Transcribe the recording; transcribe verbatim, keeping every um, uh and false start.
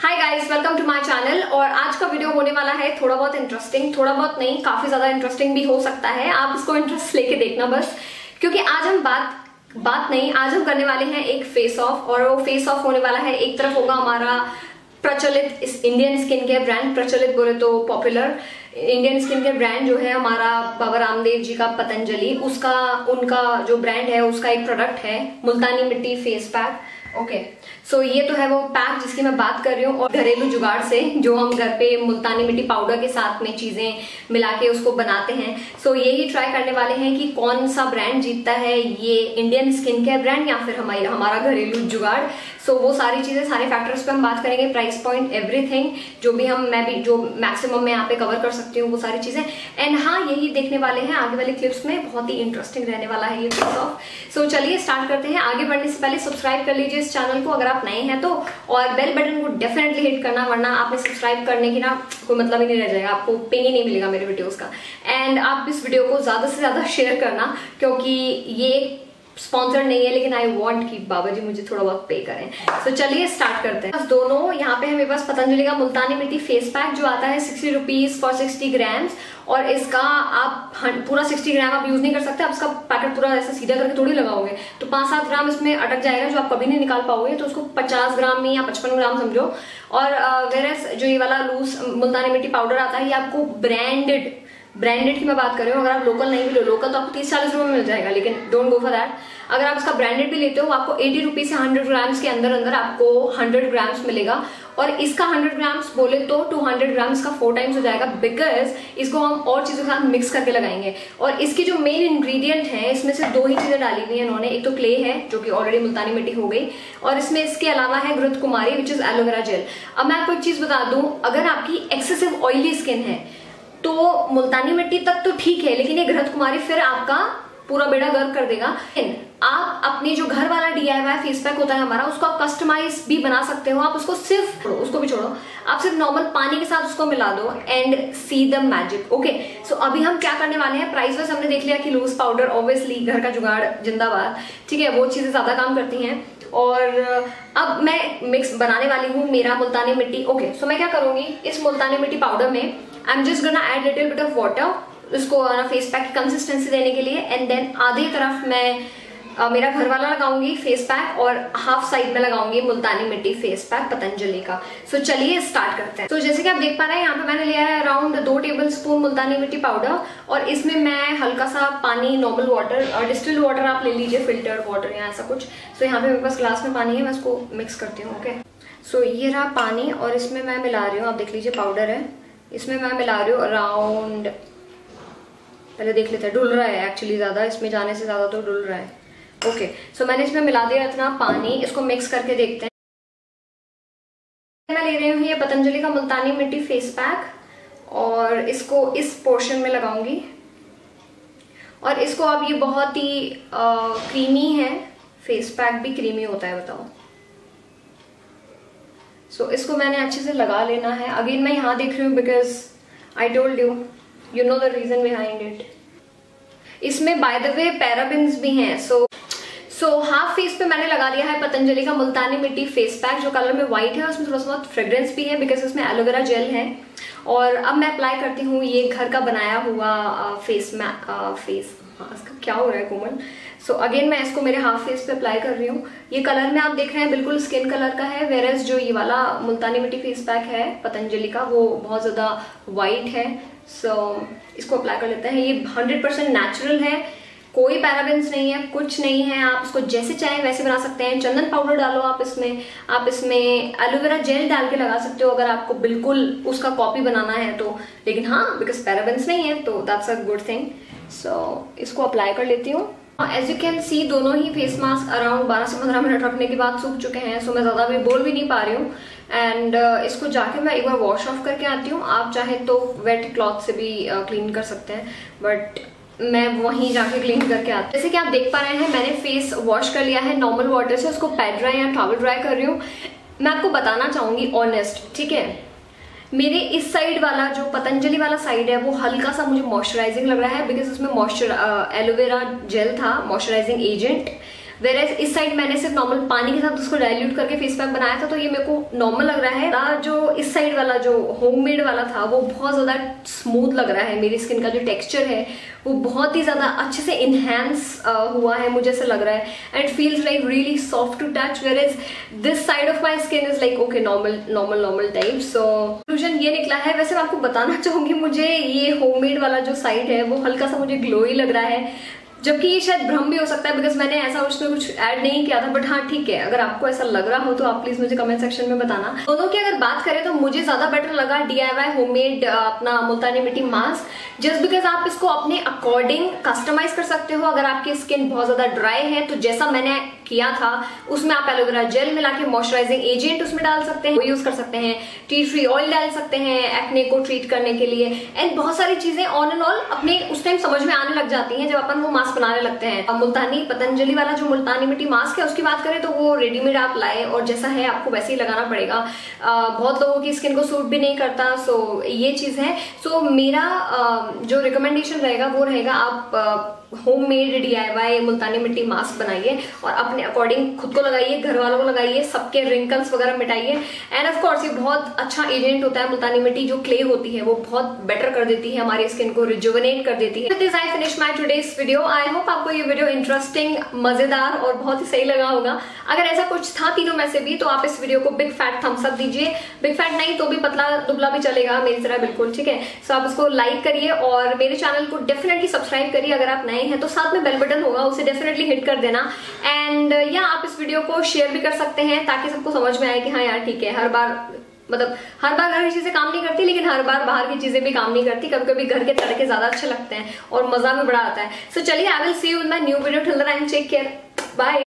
Hi guys, welcome to my channel. और आज का वीडियो होने वाला है थोड़ा बहुत इंटरेस्टिंग, थोड़ा बहुत नहीं काफी ज्यादा इंटरेस्टिंग भी हो सकता है। आप इसको इंटरेस्ट लेके देखना बस, क्योंकि आज हम बात बात नहीं आज हम करने वाले हैं एक फेस ऑफ। और वो फेस ऑफ होने वाला है, एक तरफ होगा हमारा प्रचलित इस इंडियन स्किन केयर ब्रांड, प्रचलित बोले तो popular Indian skin care brand जो है हमारा बाबा रामदेव जी का पतंजलि, उसका उनका जो ब्रांड है उसका एक प्रोडक्ट है Multani mitti face pack. Okay so so, ये तो है वो पैक जिसकी मैं बात कर रही हूँ। और घरेलू जुगाड़ से जो हम घर पे मुल्तानी मिट्टी पाउडर के साथ में चीजें मिला के उसको बनाते हैं। सो so, यही ट्राई करने वाले हैं कि कौन सा ब्रांड जीतता है, ये इंडियन स्किन केयर ब्रांड या फिर हमारा हमारा घरेलू जुगाड़। सो so, वो सारी चीजें, सारे फैक्टर्स पे हम बात करेंगे, प्राइस पॉइंट, एवरीथिंग, जो भी हम मैं भी जो मैक्सिमम मैं यहाँ पे कवर कर सकती हूँ वो सारी चीजें। एंड हाँ, यही देखने वाले हैं आगे वाले क्लिप्स में, बहुत ही इंटरेस्टिंग रहने वाला है ये फेस ऑफ। सो चलिए स्टार्ट करते हैं। आगे बढ़ने से पहले सब्सक्राइब कर लीजिए इस चैनल को अगर आप नए हैं तो, और बेल बटन को डेफिनेटली हिट करना, वरना आपने सब्सक्राइब करने की ना कोई मतलब ही नहीं रह जाएगा, आपको पिंग ही नहीं मिलेगा मेरे वीडियोस का। एंड आप इस वीडियो को ज्यादा से ज्यादा शेयर करना, क्योंकि ये स्पॉन्सर नहीं है, लेकिन आई वांट कि बाबा जी मुझे थोड़ा बहुत पे करें। तो so, चलिए स्टार्ट करते हैं। बस दोनों यहाँ पे है मेरे पास पतंजलि का मुल्तानी मिट्टी फेस पैक जो आता है sixty rupees for sixty grams. और इसका आप पूरा सिक्सटी ग्राम आप यूज नहीं कर सकते, आप इसका पैकेट पूरा ऐसा सीधा करके थोड़ी लगाओगे तो पांच सात ग्राम इसमें अटक जाएगा जो आप कभी नहीं निकाल पाओगे। तो उसको पचास ग्राम में या पचपन ग्राम समझो। और वेरस जो ये वाला लूज मुल्तानी मिट्टी पाउडर आता है ये आपको ब्रांडेड ब्रांडेड की मैं बात कर रही हूँ। अगर आप लोकल नहीं भी लो, लोकल तो आपको तीस चालीस रुपए में मिल जाएगा, लेकिन डोंट गो फॉर दैट। अगर आप इसका ब्रांडेड भी लेते हो आपको एटी रुपीज से हंड्रेड ग्राम्स के अंदर अंदर आपको हंड्रेड ग्राम्स मिलेगा। और इसका हंड्रेड ग्राम्स बोले तो टू हंड्रेड ग्राम्स का फोर टाइम्स हो जाएगा, बिकॉज इसको हम और चीजों के साथ मिक्स करके लगाएंगे। और इसकी जो मेन इंग्रेडिएंट है इसमें से दो ही चीजें डाली हुई है इन्होंने। एक तो क्ले है जो कि ऑलरेडी मुल्तानी मिट्टी हो गई, और इसमें इसके अलावा है घृत कुमारी विच इज एलोवेरा जेल। अब मैं आपको एक चीज बता दूं, अगर आपकी एक्सेसिव ऑयली स्किन है तो मुल्तानी मिट्टी तक तो ठीक है, लेकिन ये घृत कुमारी फिर आपका पूरा बेड़ा गर्क कर देगा। आप अपने जो घर वाला डीआईवाई फेस पैक होता है हमारा, उसको आप कस्टमाइज भी बना सकते हो। आप उसको सिर्फ उसको भी छोड़ो, आप सिर्फ नॉर्मल पानी के साथ उसको मिला दो and see the magic. Okay so अभी हम क्या करने वाले हैं, प्राइस वाइज हमने देख लिया कि लूज पाउडर ऑब्वियसली घर का जुगाड़ जिंदाबाद, ठीक है, वो चीजें ज्यादा काम करती हैं। और अब मैं मिक्स बनाने वाली हूँ मेरा मुल्तानी मिट्टी। ओके सो मैं क्या करूंगी, इस मुल्तानी मिट्टी पाउडर में I am just gonna add little bit of water, इसको फेस पैक की कंसिस्टेंसी देने के लिए। एंड देन आधी तरफ मैं Uh, मेरा घर वाला लगाऊंगी फेस पैक और हाफ साइड में लगाऊंगी मुल्तानी मिट्टी फेस पैक पतंजलि का। सो so, चलिए स्टार्ट करते हैं। तो so, जैसे कि आप देख पा रहे हैं यहाँ पे मैंने लिया है अराउंड दो टेबल स्पून मुल्तानी मिट्टी पाउडर, और इसमें मैं हल्का सा पानी, नॉर्मल वाटर और डिस्टिल्ड वाटर आप ले लीजिए, फिल्टर्ड वाटर या ऐसा कुछ। सो so, यहाँ पे मेरे पास ग्लास में पानी है, मैं इसको मिक्स करती हूँ। ओके सो so, ये रहा पानी, और इसमें मैं मिला रही हूँ, आप देख लीजिए पाउडर है, इसमें मैं मिला रही हूँ अराउंड, पहले देख लेते हैं, डुल रहा है एक्चुअली ज्यादा, इसमें जाने से ज्यादा तो डुल रहा है। ओके okay, सो so मैंने इसमें मिला दिया इतना पानी, इसको मिक्स करके देखते हैं। मैं ले रही हूँ ये पतंजलि का मुल्तानी मिट्टी फेस पैक, और इसको इस पोर्शन में लगाऊंगी। और इसको अब ये बहुत ही क्रीमी है, फेस पैक भी क्रीमी होता है, बताओ। सो so, इसको मैंने अच्छे से लगा लेना है। अगेन मैं यहाँ देख रही हूँ because I told you, you know the reason behind it. इसमें बाय द वे पैराबिन्स भी हैं। सो सो हाफ फेस पे मैंने लगा लिया है पतंजलि का मुल्तानी मिट्टी फेस पैक जो कलर में व्हाइट है, उसमें थोड़ा सा बहुत फ्रेग्रेंस भी है बिकॉज उसमें एलोवेरा जेल है। और अब मैं अप्लाई करती हूँ ये घर का बनाया हुआ फेस मैक फेस हाँ इसका क्या हो रहा है कोमल। सो अगेन मैं इसको मेरे हाफ फेस पे अप्लाई कर रही हूँ। ये कलर में आप देख रहे हैं बिल्कुल स्किन कलर का है, वेरस जो ये वाला मुल्तानी मिट्टी फेस पैक है पतंजलि का वो बहुत ज्यादा व्हाइट है। सो so, इसको अप्लाई कर लेते हैं। ये हंड्रेड परसेंट नेचुरल है, कोई पैराबेन्स नहीं है, कुछ नहीं है, आप इसको जैसे चाहे वैसे बना सकते हैं। चंदन पाउडर डालो आप इसमें, आप इसमें एलोवेरा जेल डाल के लगा सकते हो अगर आपको बिल्कुल उसका कॉपी बनाना है तो, लेकिन हाँ बिकॉज पैराबेन्स नहीं है तो that's a good thing. So इसको अप्लाई कर लेती हूँ। एज यू कैन सी दोनों ही फेस मास्क अराउंड बारह से पंद्रह मिनट रखने के बाद सूख चुके हैं। सो so, मैं ज्यादा भी बोल भी नहीं पा रही हूँ। एंड uh, इसको जाके मैं एक बार वॉश ऑफ करके आती हूँ। आप चाहे तो वेट क्लॉथ से भी क्लीन uh, कर सकते हैं, बट मैं वहीं जाके क्लीन करके आती हूँ। जैसे कि आप देख पा रहे हैं मैंने फेस वॉश कर लिया है नॉर्मल वाटर से, उसको पैड ड्राई या टॉवल ड्राई कर रही हूँ। मैं आपको बताना चाहूंगी ऑनेस्ट, ठीक है, मेरे इस साइड वाला जो पतंजलि वाला साइड है वो हल्का सा मुझे मॉइस्चराइजिंग लग रहा है बिकॉज उसमें मॉइस्चर एलोवेरा जेल था, मॉइस्चराइजिंग एजेंट। वेयर एज इस साइड मैंने सिर्फ नॉर्मल पानी के साथ उसको डाइल्यूट करके फेस पैक बनाया था, तो ये मेरे को नॉर्मल लग रहा है। जो इस साइड वाला जो होममेड वाला था वो बहुत ज्यादा स्मूथ लग रहा है, मेरी स्किन का जो टेक्सचर है वो बहुत ही ज्यादा अच्छे से इनहेंस हुआ है, मुझे ऐसा लग रहा है, and feels like really soft to touch, whereas this side of my skin is like okay normal normal normal type. So conclusion ये निकला है। वैसे मैं आपको बताना चाहूंगी, मुझे ये होममेड वाला जो साइड है वो हल्का सा मुझे ग्लोई लग रहा है, जबकि ये शायद भ्रम भी हो सकता है बिकॉज मैंने ऐसा उसमें कुछ ऐड नहीं किया था। बट हाँ ठीक है, अगर आपको ऐसा लग रहा हो तो आप प्लीज मुझे कमेंट सेक्शन में बताना। दोनों की अगर बात करें तो मुझे ज्यादा बेटर लगा डीआईवाई होममेड अपना मुल्तानी मिट्टी मास्क, जस्ट बिकॉज आप इसको अपने अकॉर्डिंग कस्टमाइज कर सकते हो। अगर आपकी स्किन बहुत ज्यादा ड्राई है तो जैसा मैंने किया था उसमें आप एलोवेरा जेल मिला के मॉइस्चराइजिंग एजेंट उसमें डाल सकते हैं, वो यूज कर सकते हैं, टी ट्री ऑयल डाल सकते हैं एक्ने को ट्रीट करने के लिए, एंड बहुत सारी चीजें ऑन एंड ऑल अपने उस टाइम समझ में आने लग जाती हैं जब अपन वो मास्क बनाने लगते हैं। मुल्तानी पतंजलि वाला जो मुल्तानी मिट्टी मास्क है उसकी बात करें तो वो रेडीमेड आप लाए और जैसा है आपको वैसे ही लगाना पड़ेगा। आ, बहुत लोगों की स्किन को सूट भी नहीं करता, सो ये चीज है। सो मेरा आ, जो रिकमेंडेशन रहेगा वो रहेगा आप होममेड डीआईवाई मुल्तानी मिट्टी मास्क बनाइए और अपने अकॉर्डिंग खुद को लगाइए, घर वालों को लगाइए, सबके रिंकल्स वगैरह मिटाइए। एंड ऑफ कोर्स ये बहुत अच्छा एजेंट होता है मुल्तानी मिट्टी, जो क्ले होती है वो बहुत बेटर कर देती है हमारी स्किन को, रिजुविनेट कर देती है। With this I finish my today's video. I hope आपको ये वीडियो इंटरेस्टिंग, मजेदार और बहुत ही सही लगा होगा। अगर ऐसा कुछ था तीनों में से भी तो आप इस वीडियो को बिग फैट थम्स अप दीजिए, बिग फैट नहीं तो भी पतला दुबला भी चलेगा मेरी तरह बिल्कुल, ठीक है। सो आप उसको लाइक करिए और मेरे चैनल को डेफिनेटली सब्सक्राइब करिए अगर आप नए हैं तो, साथ में बेल बटन होगा उसे डेफिनेटली हिट कर देना। एंड या आप इस वीडियो को शेयर भी कर सकते हैं ताकि सबको समझ में आए कि हाँ यार ठीक है, हर बार मतलब हर बार घर की चीजें काम नहीं करती, लेकिन हर बार बाहर की चीजें भी काम नहीं करती, कभी कभी घर के तड़के ज्यादा अच्छे लगते हैं और मजा भी बड़ा आता है। सो चलिए, I will see you in my new video, till then take care, bye.